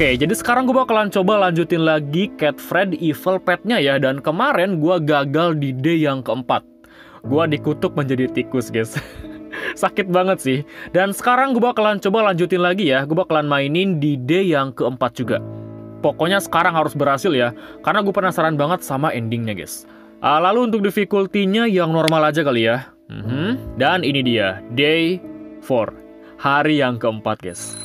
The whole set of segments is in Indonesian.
Oke, jadi sekarang gue bakalan coba lanjutin lagi Cat Fred Evil Pet-nya ya. Dan kemarin gue gagal di day yang keempat. Gue dikutuk menjadi tikus, guys. Sakit banget sih. Dan sekarang gue bakalan coba lanjutin lagi ya. Gue bakalan mainin di day yang keempat juga. Pokoknya sekarang harus berhasil ya. Karena gue penasaran banget sama endingnya, guys. Lalu untuk difficulty-nya yang normal aja kali ya. Dan ini dia, day 4. Hari yang keempat, guys.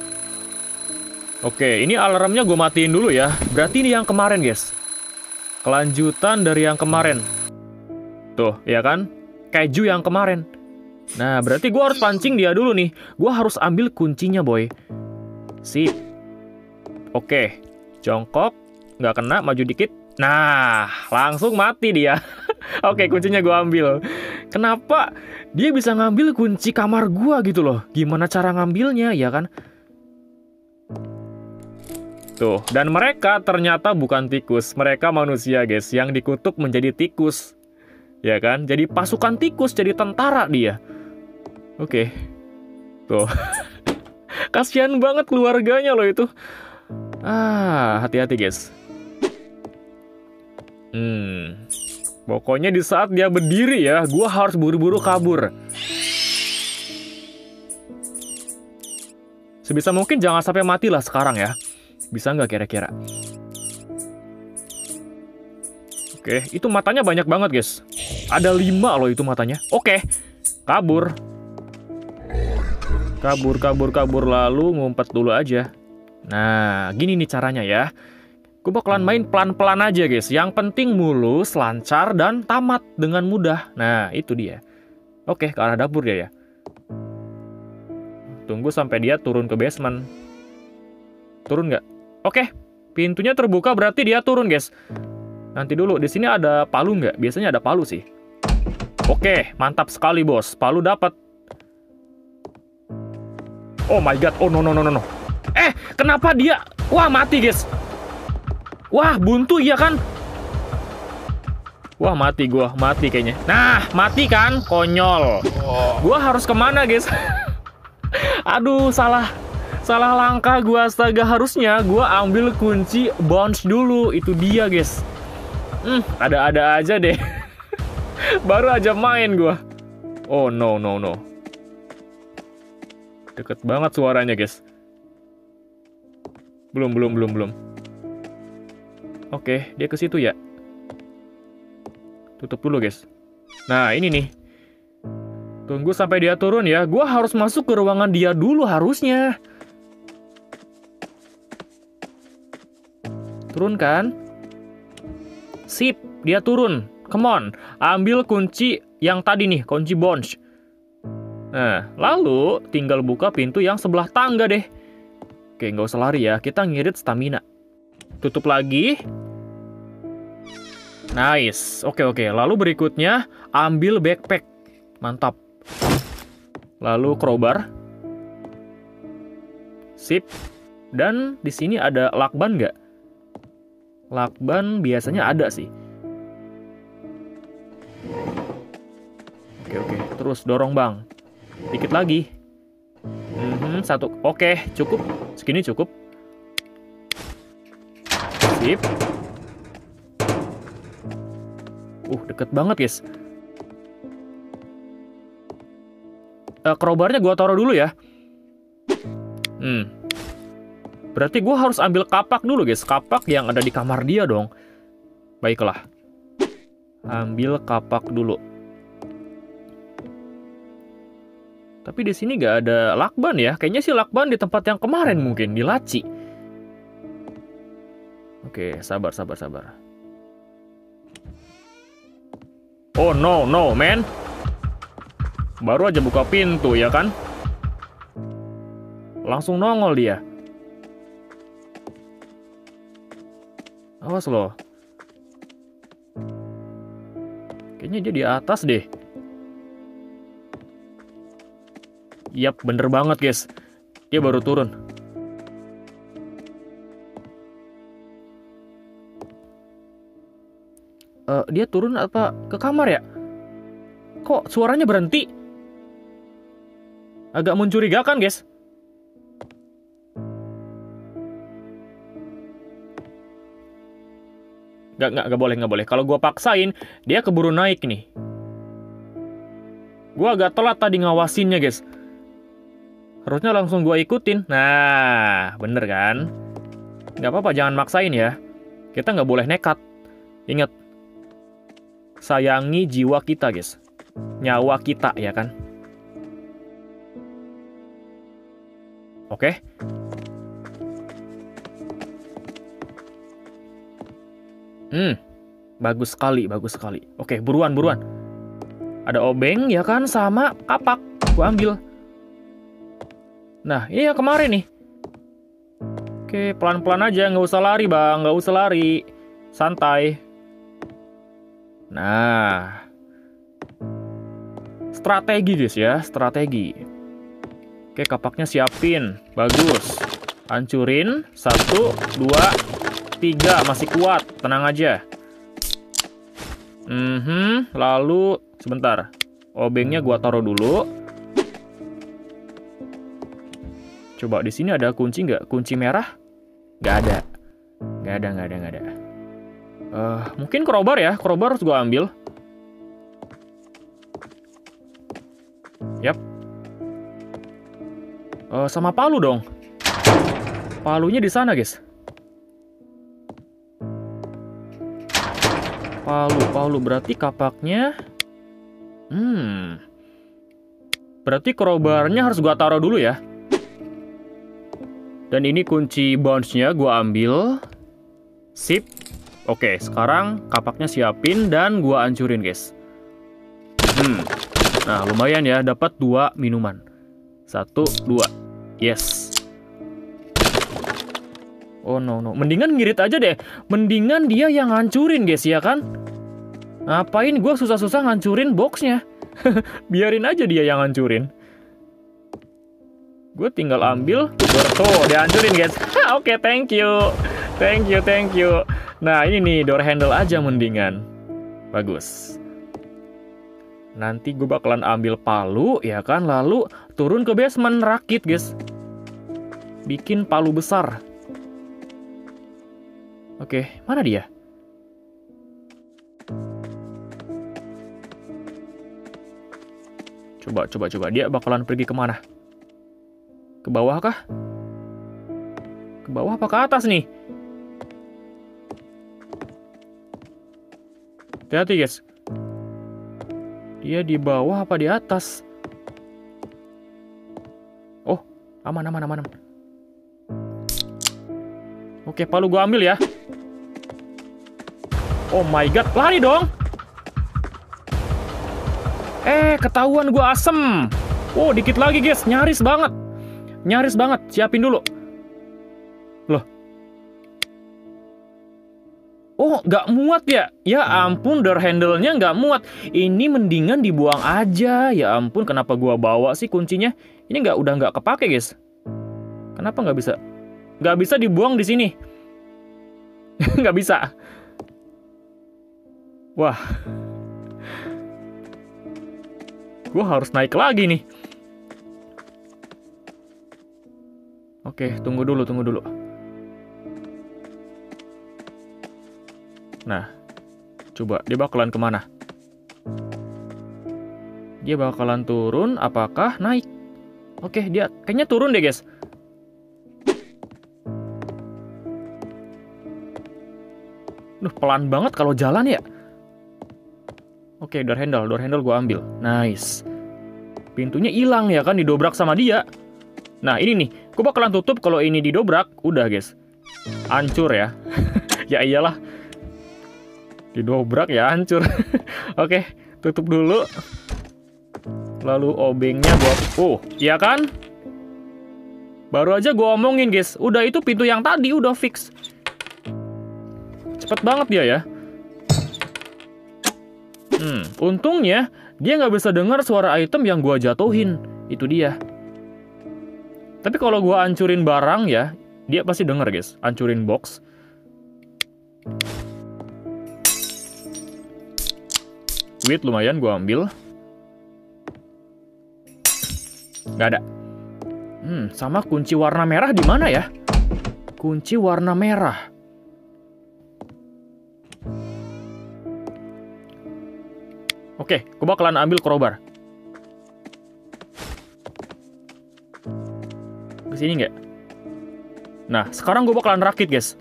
Oke, ini alarmnya gue matiin dulu ya. Berarti ini yang kemarin, guys. Kelanjutan dari yang kemarin. Tuh, ya kan? Keju yang kemarin. Nah, berarti gue harus pancing dia dulu nih. Gue harus ambil kuncinya, boy. Sip. Oke, jongkok. Nggak kena, maju dikit. Nah, langsung mati dia. Oke, kuncinya gue ambil. Kenapa dia bisa ngambil kunci kamar gue gitu loh? Gimana cara ngambilnya, ya kan? Tuh, dan mereka ternyata bukan tikus. Mereka manusia, guys, yang dikutuk menjadi tikus. Ya kan? Jadi pasukan tikus, jadi tentara dia. Oke. Tuh. Kasian banget keluarganya loh itu. Hati-hati, guys. Pokoknya di saat dia berdiri ya, gua harus buru-buru kabur. Sebisa mungkin jangan sampai mati lah sekarang ya. Bisa nggak kira-kira? Oke, itu matanya banyak banget, guys. Ada 5 loh itu matanya. Oke, kabur. Kabur, lalu ngumpet dulu aja. Nah, gini nih caranya ya. Gue bakalan main pelan-pelan aja, guys. Yang penting mulus, lancar, dan tamat dengan mudah. Nah, itu dia. Oke, ke arah dapur dia ya. Tunggu sampai dia turun ke basement. Turun nggak? Oke, pintunya terbuka berarti dia turun, guys. Nanti dulu, di sini ada palu nggak? Biasanya ada palu sih. Oke, mantap sekali, bos. Palu dapat. Oh my god, oh no. Kenapa dia? Wah, mati, guys. Wah, buntu iya kan? Wah, mati kayaknya. Nah, mati kan? Konyol. Gua harus kemana, guys? Aduh, salah langkah gua, astaga. Harusnya gua ambil kunci bounce dulu. Itu dia, guys. Ada-ada aja deh. Baru aja main gua. Oh no. Deket banget suaranya, guys. Belum. Oke, dia ke situ ya. Tutup dulu, guys. Nah, ini nih. Tunggu sampai dia turun ya. Gua harus masuk ke ruangan dia dulu harusnya. Turun kan? Sip, dia turun. Come on, ambil kunci yang tadi nih, kunci bounce. Nah, lalu tinggal buka pintu yang sebelah tangga deh. Oke, nggak usah lari ya, kita ngirit stamina. Tutup lagi. Nice, oke. Lalu berikutnya, ambil backpack. Mantap. Lalu crowbar. Sip. Dan di sini ada lakban nggak? Lakban biasanya ada sih. Oke. Terus dorong, bang. Dikit lagi. Satu. Oke, cukup. Segini cukup. Sip. Deket banget, guys. Crowbarnya gua taruh dulu ya. Berarti gue harus ambil kapak dulu, guys. Kapak yang ada di kamar dia dong. Baiklah. Ambil kapak dulu. Tapi di sini gak ada lakban ya. Kayaknya sih lakban di tempat yang kemarin mungkin. Di laci. Oke, sabar. Oh no, man. Baru aja buka pintu, ya kan? Langsung nongol dia. Awas loh. Kayaknya dia di atas deh. Yap, bener banget, guys. Dia baru turun. Dia turun apa ke kamar ya? Kok suaranya berhenti? Agak mencurigakan, guys. Nggak boleh, nggak boleh. Kalau gue paksain, dia keburu naik nih. Gue agak telat tadi ngawasinnya, guys. Harusnya langsung gue ikutin. Nah, bener kan? Nggak apa-apa, jangan maksain ya. Kita nggak boleh nekat. Ingat, sayangi jiwa kita, guys. Nyawa kita, ya kan? Oke. Bagus sekali, bagus sekali. Oke, buruan, buruan. Ada obeng, ya kan, sama kapak. Gua ambil. Nah, ini yang kemarin nih. Oke, pelan-pelan aja, nggak usah lari, Bang. Nggak usah lari. Santai. Nah. Strategi, guys, ya. Strategi. Oke, kapaknya siapin. Bagus. Hancurin. 1, 2, 3. Masih kuat. Tenang aja. Lalu, sebentar. Obengnya gua taruh dulu. Coba di sini ada kunci nggak? Kunci merah? Nggak ada. Nggak ada. Mungkin crowbar ya. Crowbar harus gua ambil. Yap. Sama palu dong. Palunya di sana, guys. Palu. Berarti kapaknya... Berarti crowbarnya harus gua taruh dulu ya. Dan ini kunci bounce-nya gua ambil. Sip. Oke, sekarang kapaknya siapin dan gua hancurin, guys. Nah, lumayan ya, dapat 2 minuman. 1, 2. Yes. Oh no. Mendingan ngirit aja deh. Mendingan dia yang ngancurin, guys, ya kan? Ngapain gue susah-susah ngancurin boxnya? Biarin aja dia yang ngancurin. Gue tinggal ambil. Tuh, dia hancurin, guys. Oke, thank you. Thank you. Nah, ini nih, door handle aja mendingan. Bagus. Nanti gue bakalan ambil palu, ya kan? Lalu turun ke basement, rakit, guys. Bikin palu besar. Oke, mana dia? Coba. Dia bakalan pergi kemana? Ke bawah kah? Ke bawah apa ke atas nih? Hati-hati, guys. Dia di bawah apa di atas? Oh, aman. Oke, palu gua ambil ya. Oh my god, lari dong. Ketahuan gua asem. Oh, dikit lagi, guys. Nyaris banget. Siapin dulu. Loh. Oh, nggak muat ya? Ya ampun, door handle-nya nggak muat. Ini mendingan dibuang aja. Ya ampun, kenapa gua bawa sih kuncinya? Ini udah nggak kepake, guys. Kenapa nggak bisa? Nggak bisa dibuang di sini. Nggak bisa. Wah. Gua harus naik lagi nih. Oke, tunggu dulu. Nah, coba dia bakalan kemana? Dia bakalan turun, apakah naik? Oke, dia kayaknya turun deh, guys. Pelan banget kalau jalan ya. Oke, door handle gue ambil. Nice. Pintunya hilang ya kan, didobrak sama dia. Nah, ini nih, gue bakalan tutup kalau ini didobrak. Udah, guys. Hancur ya. Ya iyalah. Didobrak ya hancur. Oke, tutup dulu. Lalu obengnya gua... iya kan? Baru aja gua omongin, guys. Udah, itu pintu yang tadi udah fix. Cepet banget dia ya. Untungnya dia nggak bisa dengar suara item yang gua jatuhin. Itu dia. Tapi kalau gua hancurin barang ya, dia pasti denger, guys. Hancurin box. Wait, lumayan gua ambil. Nggak ada. Sama kunci warna merah di mana ya? Kunci warna merah. Oke, gue bakalan ambil crowbar. Kesini nggak? Nah, sekarang gue bakalan rakit, guys.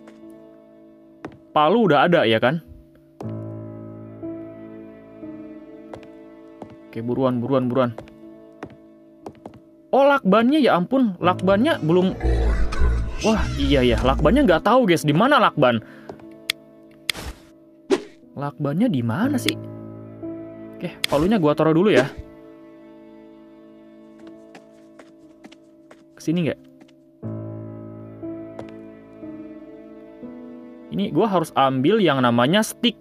Palu udah ada, ya kan? Oke, buruan. Oh, lakbannya, ya ampun. Lakbannya belum... Wah, iya ya. Lakbannya nggak tahu, guys. Di mana lakban? Lakbannya di mana sih? Oke, palunya gua taruh dulu ya. Kesini nggak? Ini gua harus ambil yang namanya stick.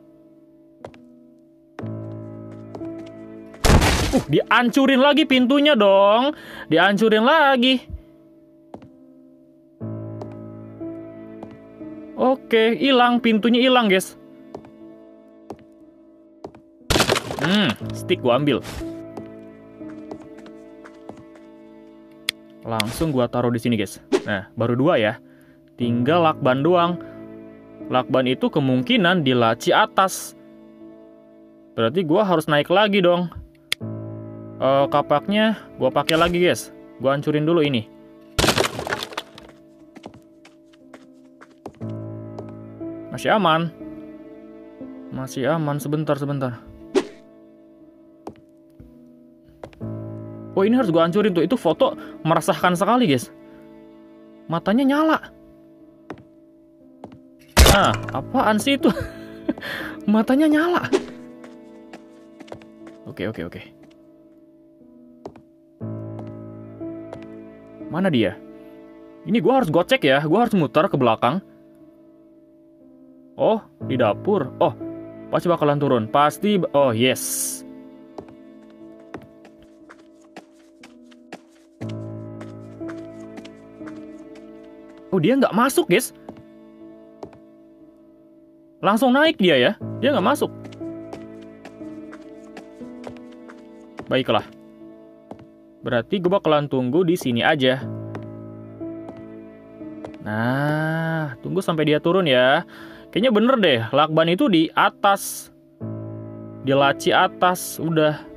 Dihancurin lagi pintunya dong. Dihancurin lagi. Oke, hilang. Pintunya hilang, guys. Stick gua ambil. Langsung gua taruh di sini, guys. Nah, baru 2 ya. Tinggal lakban doang. Lakban itu kemungkinan di laci atas. Berarti gua harus naik lagi dong. Kapaknya gua pakai lagi, guys. Gua hancurin dulu ini. Masih aman. Masih aman, sebentar. Oh, ini harus gue hancurin tuh. Itu foto meresahkan sekali, guys. Matanya nyala. Nah, apaan sih itu? Matanya nyala. Oke. Mana dia? Ini gue harus gocek ya. Gue harus muter ke belakang. Oh, di dapur. Oh, pasti bakalan turun. Pasti. Oh, yes. Oh, dia nggak masuk, guys. Langsung naik dia ya. Dia nggak masuk. Baiklah. Berarti gue bakalan tunggu di sini aja. Nah, tunggu sampai dia turun ya. Kayaknya bener deh, lakban itu di atas. Di laci atas, udah.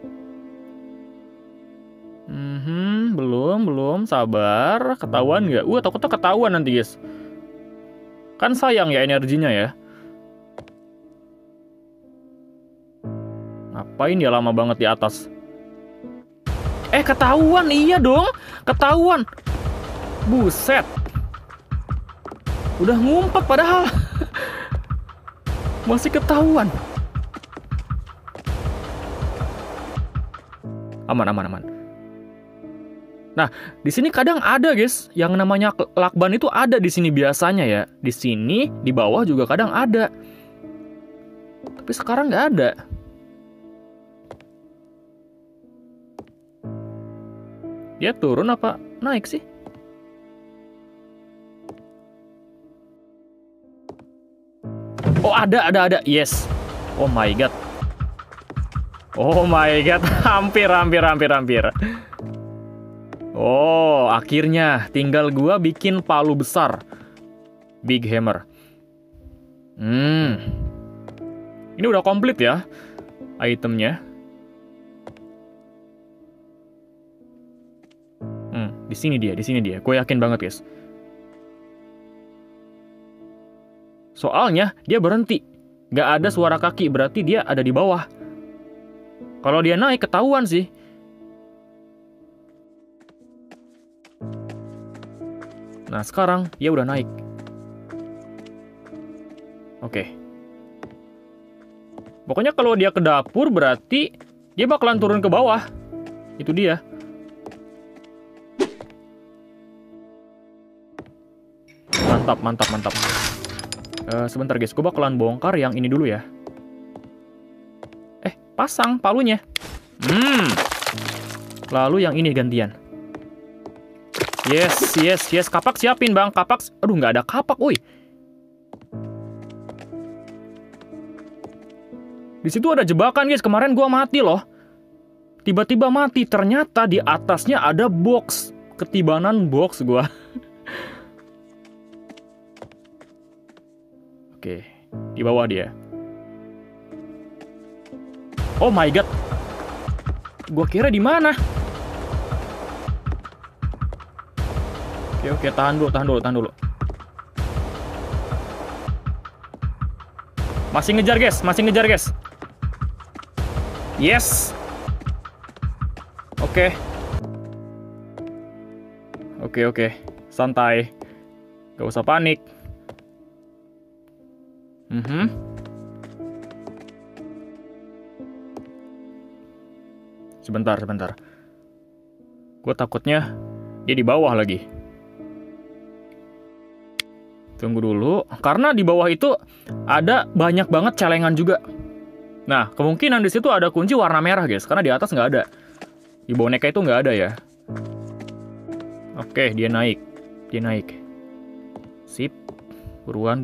Belum, sabar. Ketahuan nggak? Takutnya ketahuan nanti, guys. Kan sayang ya energinya ya. Ngapain dia lama banget di atas? Ketahuan, iya dong. Ketahuan. Buset. Udah ngumpet padahal. Masih ketahuan. Aman. Nah, di sini kadang ada, guys, yang namanya lakban itu ada di sini biasanya ya. Di sini, di bawah juga kadang ada. Tapi sekarang nggak ada. Dia turun apa naik sih? Oh, ada. Yes. Oh my god. Hampir. Oh, akhirnya tinggal gua bikin palu besar. Big hammer. Ini udah komplit ya itemnya. Di sini dia. Gue yakin banget, guys. Soalnya dia berhenti. Gak ada suara kaki, berarti dia ada di bawah. Kalau dia naik ketahuan sih. Nah, sekarang dia udah naik. Oke. Pokoknya kalau dia ke dapur berarti dia bakalan turun ke bawah. Itu dia. Mantap. Sebentar, guys. Gue bakalan bongkar yang ini dulu ya. Pasang palunya. Lalu yang ini gantian. Yes. Kapak siapin, Bang. Kapak. Aduh, nggak ada kapak, woi. Di situ ada jebakan, guys. Kemarin gua mati loh. Tiba-tiba mati. Ternyata di atasnya ada box. Ketibanan box gua. Oke, di bawah dia. Oh my god. Gua kira di mana? Oke, tahan dulu. Masih ngejar, guys. Yes. Oke. Santai. Gak usah panik. Sebentar. Gue takutnya dia di bawah lagi. Tunggu dulu, karena di bawah itu ada banyak banget celengan juga. Nah, kemungkinan di situ ada kunci warna merah, guys, karena di atas nggak ada. Di boneka itu nggak ada ya. Oke, dia naik. Sip. Buruan.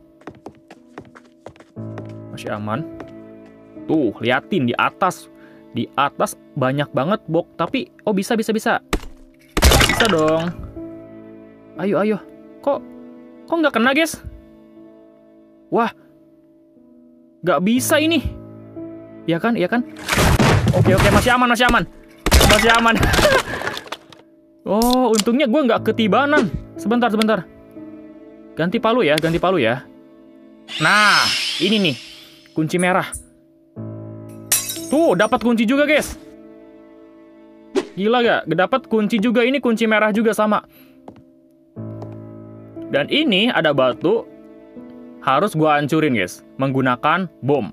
Masih aman. Tuh, liatin di atas. Di atas banyak banget box, tapi bisa. Bisa dong. Ayo. Kok nggak kena, guys? Wah. Nggak bisa ini. Iya kan? Oke, masih aman. Oh, untungnya gue nggak ketibanan. Sebentar. Ganti palu ya. Nah, ini nih. Kunci merah. Tuh, dapat kunci juga, guys. Gila gak? Dapat kunci juga. Ini kunci merah juga sama. Dan ini ada batu. Harus gue hancurin, guys. Menggunakan bom.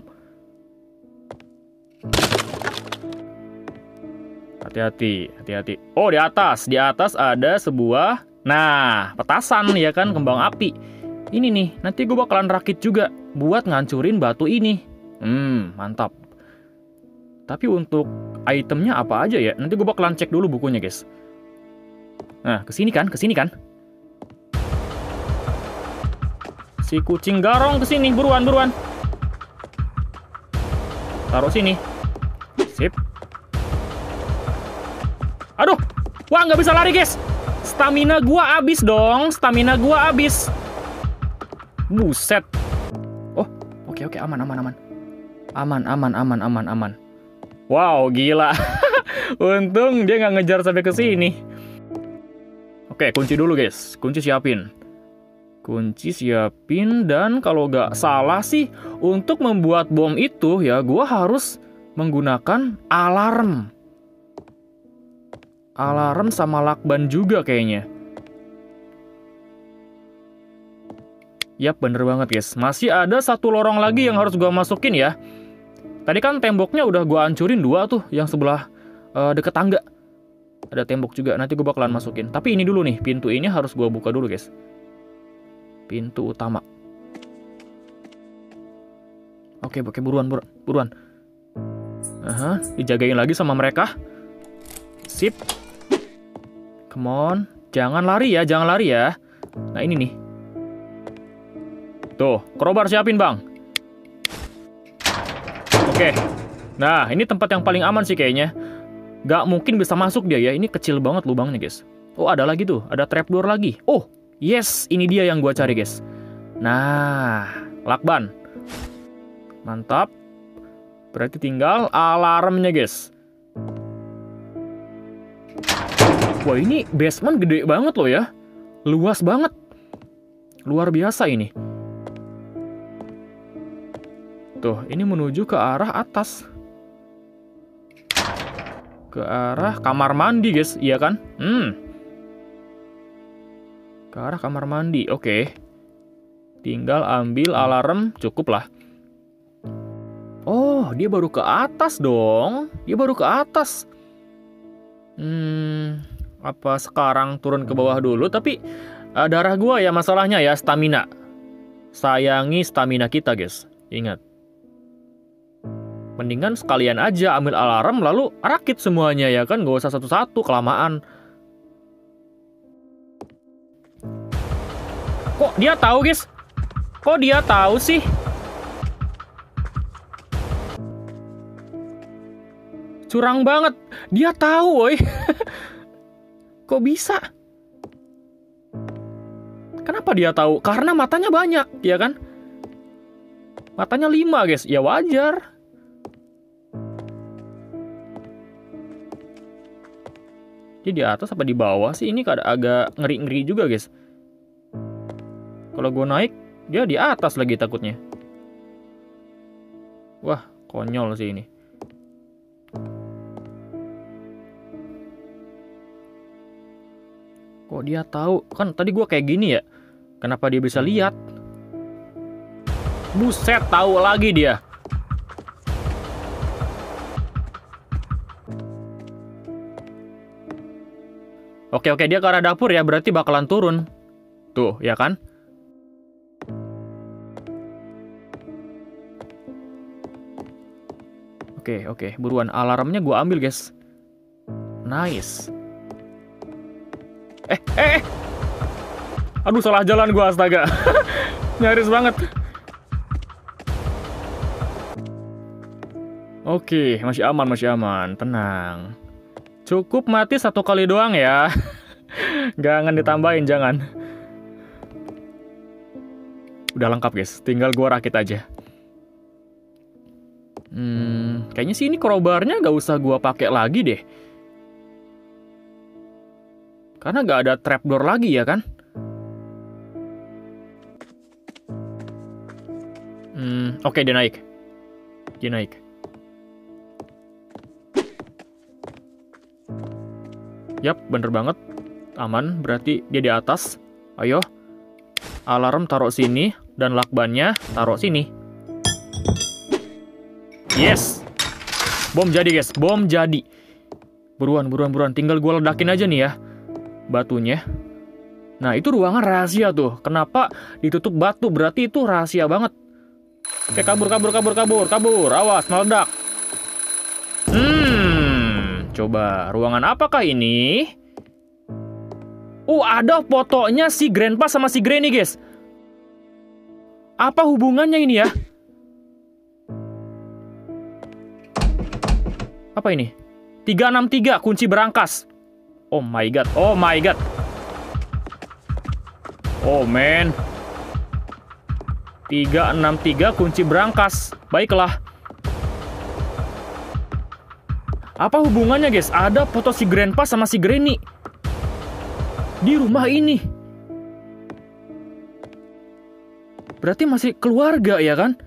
Hati-hati. Oh, di atas ada sebuah, petasan ya kan, kembang api. Ini nih, nanti gue bakalan rakit juga buat ngancurin batu ini. Mantap. Tapi untuk itemnya apa aja ya? Nanti gue bakalan cek dulu bukunya, guys. Nah, kesini kan? Si kucing garong kesini, buruan. Taruh sini. Sip. Aduh, wah nggak bisa lari, guys. Stamina gua abis dong, Buset. Oh, oke, aman. Aman. Wow, gila. Untung dia nggak ngejar sampai ke sini. Oke, kunci dulu, guys. Kunci siapin, dan kalau nggak salah sih, untuk membuat bom itu ya gua harus menggunakan alarm. Alarm sama lakban juga kayaknya. Yap, bener banget, guys. Masih ada satu lorong lagi yang harus gua masukin ya. Tadi kan temboknya udah gua hancurin 2 tuh, yang sebelah deket tangga. Ada tembok juga, nanti gua bakalan masukin. Tapi ini dulu nih, pintu ini harus gua buka dulu, guys. Pintu utama. Oke, buruan. Dijagain lagi sama mereka. Sip. Come on. Jangan lari ya. Nah, ini nih. Tuh, crowbar siapin, Bang. Oke. Nah, ini tempat yang paling aman sih kayaknya. Gak mungkin bisa masuk dia ya. Ini kecil banget lubangnya, guys. Oh, ada lagi tuh. Ada trapdoor lagi. Oh, yes. Ini dia yang gua cari, guys. Nah, lakban. Mantap. Berarti tinggal alarmnya, guys. Wah, ini basement gede banget loh ya. Luas banget. Luar biasa ini. Tuh, ini menuju ke arah atas. Ke arah kamar mandi, guys. Iya kan? Ke arah kamar mandi. Oke. Tinggal ambil alarm. Cukup lah. Oh, dia baru ke atas dong. Apa sekarang turun ke bawah dulu? Tapi darah gua ya masalahnya ya, stamina. Sayangi stamina kita, guys. Ingat. Mendingan sekalian aja ambil alarm lalu rakit semuanya ya kan, gak usah satu-satu, kelamaan. Kok dia tahu, guys? Kok dia tahu sih? Curang banget. Dia tahu, woi. Kok bisa? Kenapa dia tahu? Karena matanya banyak, ya kan? Matanya 5, guys. Ya wajar. Dia di atas apa di bawah sih? Ini agak ngeri-ngeri juga, guys. Kalau gue naik, dia di atas lagi takutnya. Wah, konyol sih ini. Kok dia tahu? Kan tadi gue kayak gini ya. Kenapa dia bisa lihat? Buset, tahu lagi dia. Oke, dia ke arah dapur ya, berarti bakalan turun. Tuh, ya kan? Oke, buruan. Alarmnya gue ambil, guys. Nice. Aduh, salah jalan gue, astaga. Nyaris banget. Oke, masih aman. Tenang. Cukup mati 1 kali doang ya. Jangan ditambahin, jangan. Udah lengkap, guys. Tinggal gua rakit aja. Kayaknya sih ini crowbarnya gak usah gua pakai lagi deh. Karena gak ada trapdoor lagi ya kan? Oke, dia naik. Yap, bener banget. Aman, berarti dia di atas. Ayo. Alarm taruh sini, dan lakbannya taruh sini. Yes! Bom jadi, guys. Bom jadi. Buruan. Tinggal gue ledakin aja nih ya. Batunya. Nah, itu ruangan rahasia tuh. Kenapa ditutup batu? Berarti itu rahasia banget. Oke, kabur. Awas, meledak. Coba, ruangan apakah ini? Ada fotonya si Grandpa sama si Granny, guys. Apa hubungannya ini ya? Apa ini? 363, kunci berangkas. Oh my god. Oh man. 363 kunci berangkas. Baiklah. Apa hubungannya, guys? Ada foto si Grandpa sama si Granny di rumah ini. Berarti masih keluarga ya kan?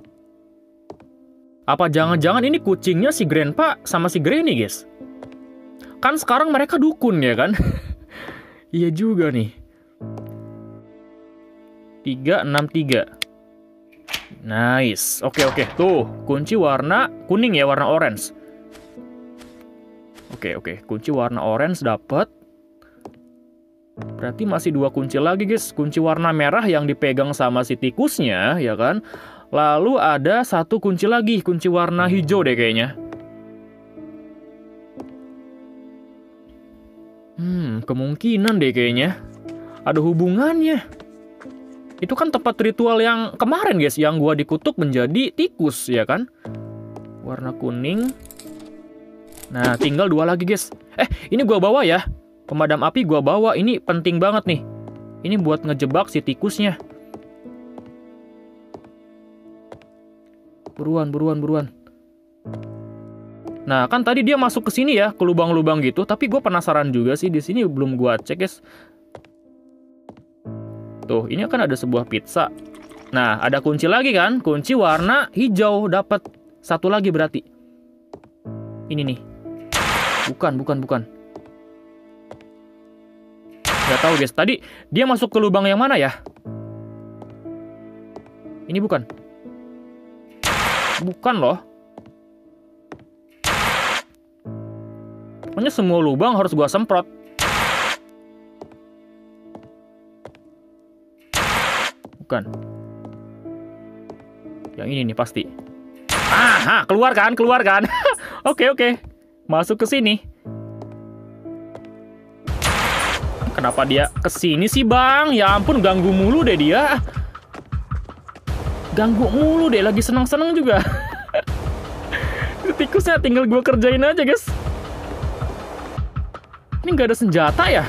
Apa jangan-jangan ini kucingnya si Grandpa sama si Granny, guys? Kan sekarang mereka dukun ya kan? Iya juga nih. 363. Nice. Oke. Tuh, kunci warna kuning ya, warna orange. Oke. Kunci warna orange dapat. Berarti masih 2 kunci lagi, guys. Kunci warna merah yang dipegang sama si tikusnya, ya kan? Lalu ada 1 kunci lagi, kunci warna hijau deh kayaknya. Kemungkinan deh kayaknya. Ada hubungannya. Itu kan tempat ritual yang kemarin, guys, yang gua dikutuk menjadi tikus, ya kan? Warna kuning. Nah, tinggal 2 lagi, guys. Ini gua bawa ya. Pemadam api gua bawa, ini penting banget nih. Ini buat ngejebak si tikusnya. Buruan. Nah, kan tadi dia masuk ke sini ya, ke lubang-lubang gitu. Tapi gue penasaran juga sih, di sini belum gua cek, guys. Tuh, ini kan ada sebuah pizza. Nah, ada kunci lagi kan? Kunci warna hijau, dapat 1 lagi berarti. Ini nih. Bukan. Gak tahu, guys. Tadi dia masuk ke lubang yang mana ya? Ini bukan. Bukan loh. Pokoknya semua lubang harus gua semprot. Bukan. Yang ini nih pasti. Keluar kan? Oke. Masuk ke sini. Kenapa dia kesini sih, Bang? Ya ampun, ganggu mulu deh dia. Lagi senang-senang juga. Tikusnya tinggal gue kerjain aja, guys. Ini nggak ada senjata ya?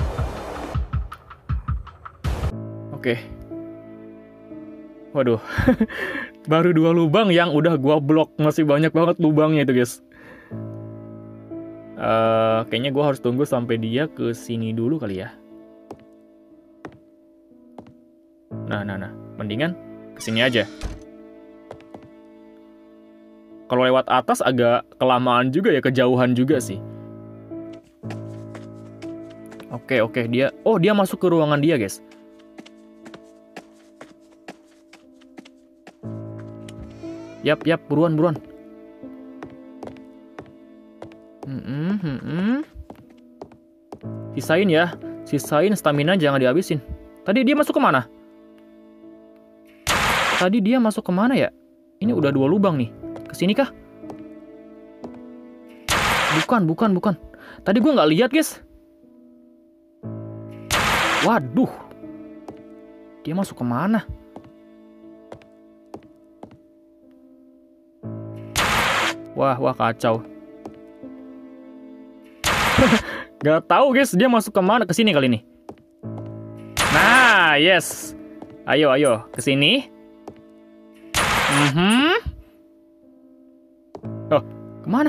Oke. Waduh. Baru 2 lubang yang udah gue blok. Masih banyak banget lubangnya itu, guys. Kayaknya gue harus tunggu sampai dia ke sini dulu kali ya. Nah. Mendingan ke sini aja. Kalau lewat atas agak kelamaan juga ya, kejauhan juga sih. Oke, dia masuk ke ruangan dia, guys. Yap, buruan. Sisain stamina, jangan dihabisin. Tadi dia masuk kemana? Ya? Ini udah 2 lubang nih. Kesini kah? Bukan. Tadi gue nggak lihat, guys. Waduh. Dia masuk kemana? Wah, kacau. Gak tahu, guys, dia masuk kemana. Kesini kali ini. Nah, yes. Ayo, kesini. Oh, kemana?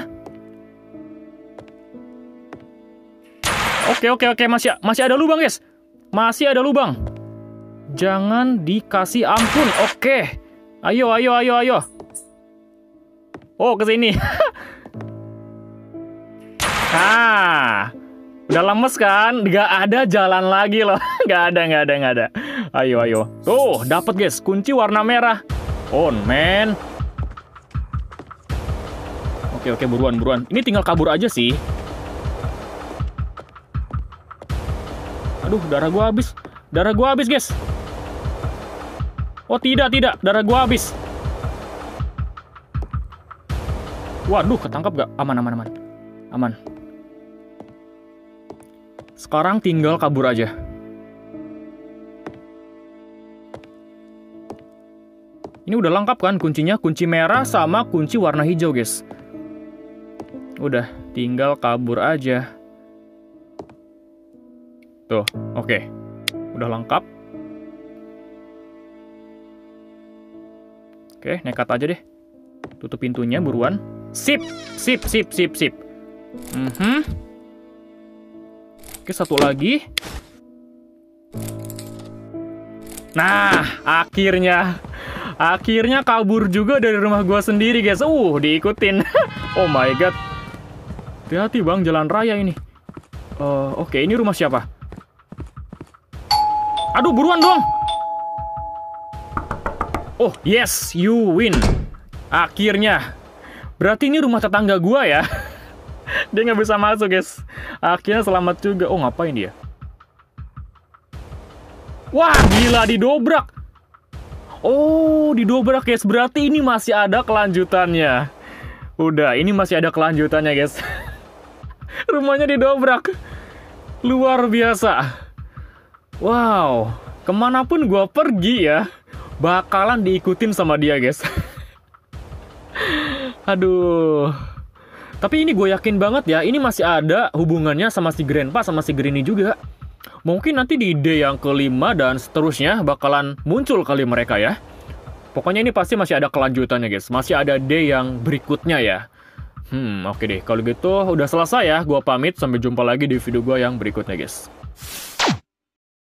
Oke, masih ada lubang, guys. Masih ada lubang. Jangan dikasih ampun. Oke. Ayo. Oh, kesini. Nah, udah lemes kan? Gak ada jalan lagi loh. Gak ada. Ayo. Tuh, dapat, guys. Kunci warna merah. On, man. Oke, buruan. Ini tinggal kabur aja sih. Aduh, darah gua habis, guys. Oh, tidak. Darah gua habis. Waduh, ketangkap gak? Aman. Sekarang tinggal kabur aja. Ini udah lengkap kan kuncinya? Kunci merah sama kunci warna hijau, guys. Udah, tinggal kabur aja. Tuh, oke. Udah lengkap. Oke, nekat aja deh. Tutup pintunya buruan. Sip. Oke, satu lagi. Nah, akhirnya kabur juga dari rumah gua sendiri, guys. Diikutin. Oh my god. Hati-hati, Bang, jalan raya ini. Oke, ini rumah siapa? Aduh, buruan dong. Oh, yes, you win. Akhirnya. Berarti ini rumah tetangga gua ya. Dia nggak bisa masuk, guys. Akhirnya selamat juga. Oh, ngapain dia? Wah, gila, didobrak. Oh, didobrak, guys. Berarti ini masih ada kelanjutannya. Udah, ini masih ada kelanjutannya, guys. Rumahnya didobrak. Luar biasa. Wow, kemanapun gua pergi ya, bakalan diikutin sama dia, guys. Aduh. Tapi ini gue yakin banget ya, ini masih ada hubungannya sama si Grandpa sama si Granny juga. Mungkin nanti di day yang kelima dan seterusnya bakalan muncul kali mereka ya. Pokoknya ini pasti masih ada kelanjutannya, guys. Masih ada day yang berikutnya ya. Oke deh. Kalau gitu udah selesai ya. Gua pamit. Sampai jumpa lagi di video gua yang berikutnya, guys.